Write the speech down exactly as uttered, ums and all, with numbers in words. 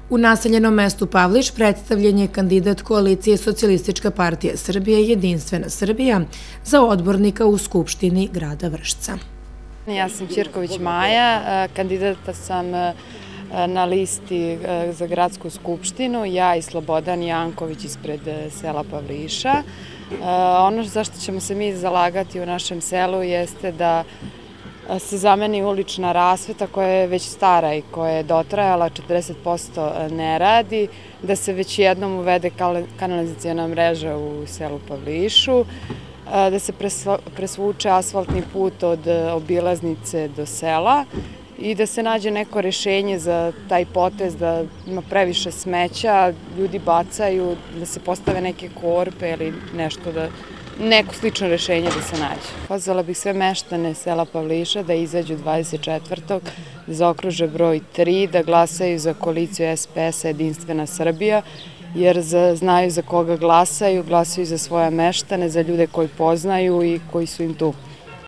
U naseljenom mestu Pavliš predstavljen je kandidat koalicije Socijalistička partija Srbije i Jedinstvena Srbija za odbornika u Skupštini grada Vršca. Ja sam Ćirković Maja, kandidata sam na listi za gradsku skupštinu, ja i Slobodan Janković ispred sela Pavliša. Ono zašto ćemo se mi zalagati u našem selu jeste da se zameni ulična rasveta koja je već stara i koja je dotrajala, četrdeset posto ne radi, da se već jednom uvede kanalizacijona mreža u selu Pavlišu, da se presvuče asfaltni put od obilaznice do sela i da se nađe neko rešenje za taj potez, da ima previše smeća, ljudi bacaju, da se postave neke korpe ili nešto da... neko slično rešenje da se nađe. Pozvala bih sve meštane sela Pavliša da izađu dvadeset četvrtog da zaokruže broj tri, da glasaju za koaliciju S P S-a Jedinstvena Srbija, jer znaju za koga glasaju, glasaju za svoje meštane, za ljude koji poznaju i koji su im tu.